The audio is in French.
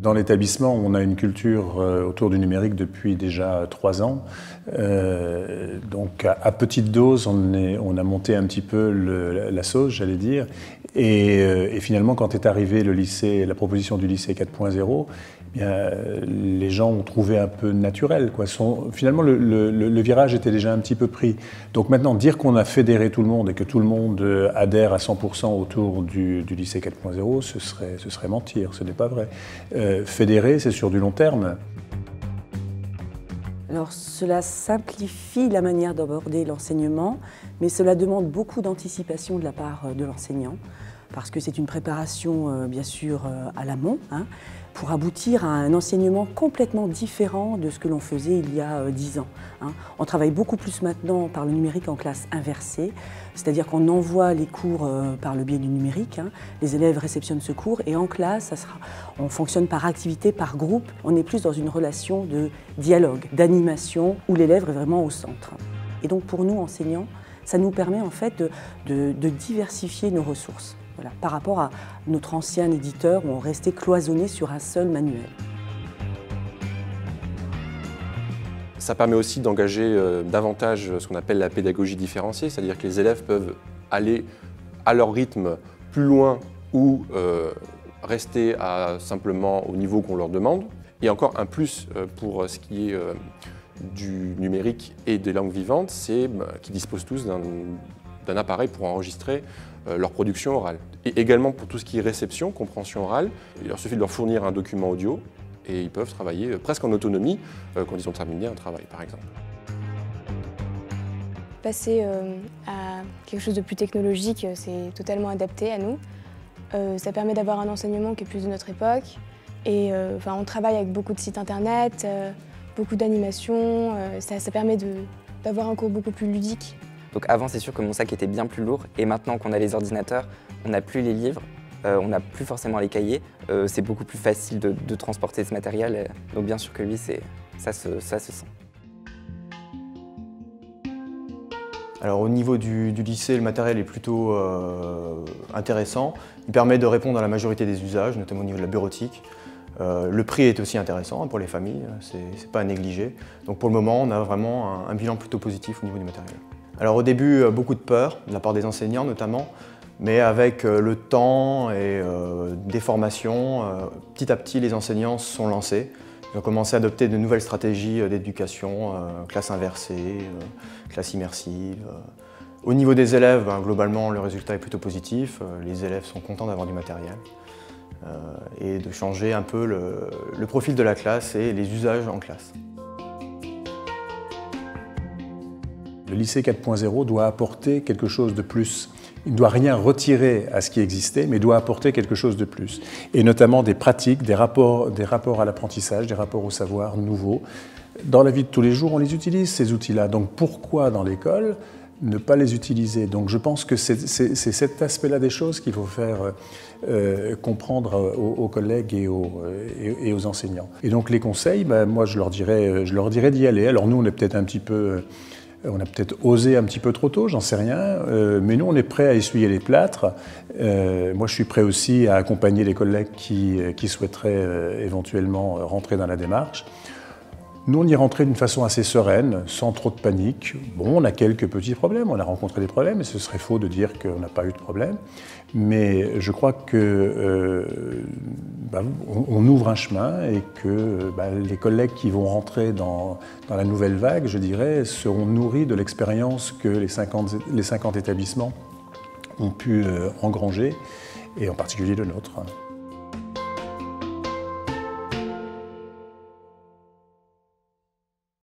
Dans l'établissement, on a une culture autour du numérique depuis déjà 3 ans. Donc à petite dose, on a monté un petit peu la sauce, j'allais dire. Et finalement, quand est arrivé la proposition du lycée 4.0, les gens ont trouvé un peu naturel, quoi. Finalement, le virage était déjà un petit peu pris. Donc maintenant, dire qu'on a fédéré tout le monde et que tout le monde adhère à 100% autour du lycée 4.0, ce serait mentir, ce n'est pas vrai. Fédérer, c'est sur du long terme. Alors cela simplifie la manière d'aborder l'enseignement, mais cela demande beaucoup d'anticipation de la part de l'enseignant, parce que c'est une préparation bien sûr à l'amont, pour aboutir à un enseignement complètement différent de ce que l'on faisait il y a 10 ans. On travaille beaucoup plus maintenant par le numérique en classe inversée, c'est-à-dire qu'on envoie les cours par le biais du numérique, les élèves réceptionnent ce cours et en classe, on fonctionne par activité, par groupe, on est plus dans une relation de dialogue, d'animation, où l'élève est vraiment au centre. Et donc pour nous, enseignants, ça nous permet en fait de diversifier nos ressources. Voilà, par rapport à notre ancien éditeur où on restait cloisonné sur un seul manuel. Ça permet aussi d'engager davantage ce qu'on appelle la pédagogie différenciée, c'est-à-dire que les élèves peuvent aller à leur rythme plus loin ou rester simplement au niveau qu'on leur demande. Et encore un plus pour ce qui est du numérique et des langues vivantes, c'est qu'ils disposent tous d'un appareil pour enregistrer leur production orale. Et également pour tout ce qui est réception, compréhension orale, il leur suffit de leur fournir un document audio et ils peuvent travailler presque en autonomie quand ils ont terminé un travail, par exemple. Passer à quelque chose de plus technologique, c'est totalement adapté à nous. Ça permet d'avoir un enseignement qui est plus de notre époque. Et on travaille avec beaucoup de sites internet, beaucoup d'animations. Ça permet d'avoir un cours beaucoup plus ludique. Donc avant, c'est sûr que mon sac était bien plus lourd et maintenant qu'on a les ordinateurs, on n'a plus les livres, on n'a plus forcément les cahiers. C'est beaucoup plus facile de transporter ce matériel. Donc bien sûr que oui, ça se sent. Alors au niveau du lycée, le matériel est plutôt intéressant. Il permet de répondre à la majorité des usages, notamment au niveau de la bureautique. Le prix est aussi intéressant pour les familles, c'est pas à négliger. Donc pour le moment, on a vraiment un bilan plutôt positif au niveau du matériel. Alors au début, beaucoup de peur, de la part des enseignants notamment, mais avec le temps et des formations, petit à petit les enseignants se sont lancés. Ils ont commencé à adopter de nouvelles stratégies d'éducation, classe inversée, classe immersive. Au niveau des élèves, globalement le résultat est plutôt positif, les élèves sont contents d'avoir du matériel et de changer un peu le profil de la classe et les usages en classe. Le lycée 4.0 doit apporter quelque chose de plus. Il ne doit rien retirer à ce qui existait, mais doit apporter quelque chose de plus. Et notamment des pratiques, des rapports à l'apprentissage, des rapports au savoir nouveaux. Dans la vie de tous les jours, on les utilise, ces outils-là. Donc pourquoi dans l'école ne pas les utiliser? Donc je pense que c'est cet aspect-là des choses qu'il faut faire comprendre aux collègues et aux enseignants. Et donc les conseils, moi je leur dirais d'y aller. Alors nous, on est peut-être un petit peu... On a peut-être osé un petit peu trop tôt, j'en sais rien, mais nous on est prêts à essuyer les plâtres. Moi je suis prêt aussi à accompagner les collègues qui souhaiteraient éventuellement rentrer dans la démarche. Nous on y rentrait d'une façon assez sereine, sans trop de panique. Bon, on a quelques petits problèmes, on a rencontré des problèmes, et ce serait faux de dire qu'on n'a pas eu de problème. Mais je crois que on ouvre un chemin et que les collègues qui vont rentrer dans la nouvelle vague, je dirais, seront nourris de l'expérience que les 50 établissements ont pu engranger, et en particulier le nôtre.